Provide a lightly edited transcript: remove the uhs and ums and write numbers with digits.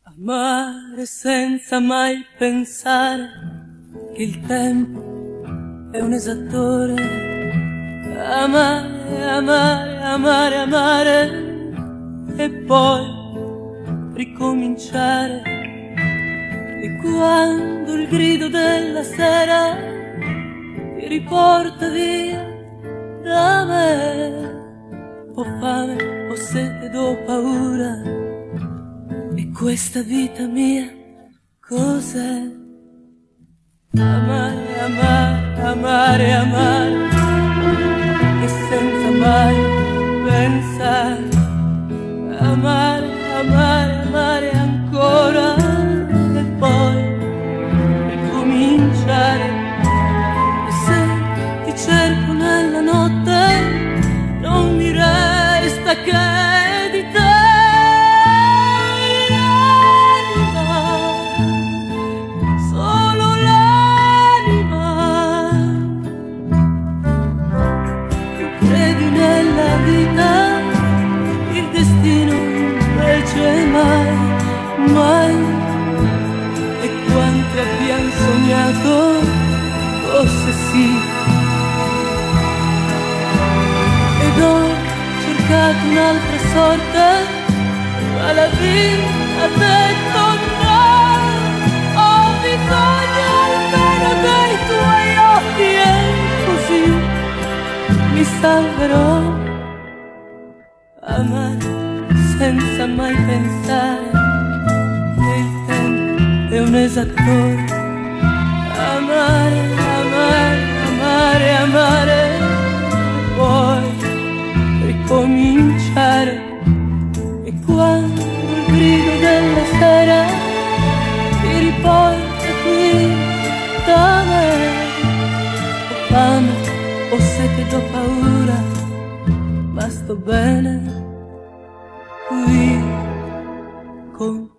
Amare senza mai pensare che il tempo è un esattore. Amare, amare, amare, amare e poi ricominciare. E quando il grido della sera ti riporta via da me, ho fame, ho sete, ho paura. E questa vita mia cos'è? Amare, amare, amare, amare, e senza mai pensare. Amare, amare, amare ancora e poi ricominciare. E se ti cerco nella notte non mi resta che di te. Il destino invece mai, mai. E quanto abbiamo sognato fosse sì. Ed ho cercato un'altra sorte, ma la vita ha detto no. Ho bisogno almeno dei tuoi occhi e così mi salverò. Amare senza mai pensare che il tempo è un esattore. Amare, amare, amare, amare, poi ricominciare. E quando il grido della sera ti riporta qui da me, ho fame, ho sete, ho paura, ma sto bene qui con